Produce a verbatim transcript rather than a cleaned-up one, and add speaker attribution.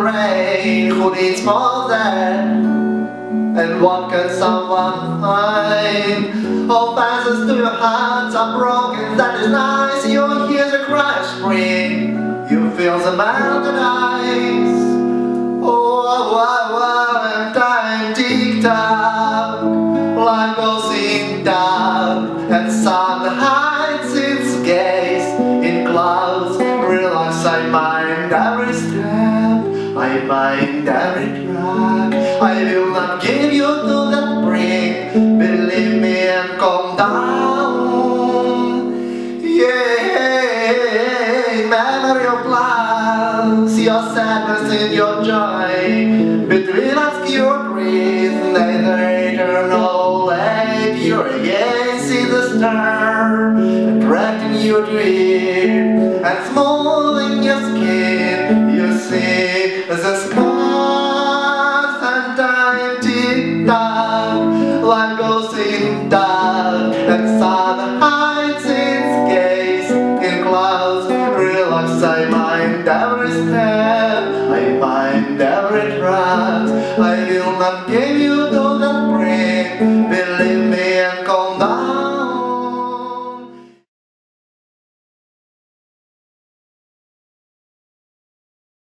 Speaker 1: rain, who needs more than? And what can someone find? All fences to your hearts are broken, that is nice. You hear the crash spring, you feel the melted ice. Oh, wow, wow, and time ticked up, life goes in dark, and sun hides its gaze in clouds. Realize I mind every step, I mind every track. I will not give you to that brink, believe me and calm down. Yeah, memory of loss, your sadness and your joy, between obscure trees, neither eternal late. You again see the star, attracting you to it, and small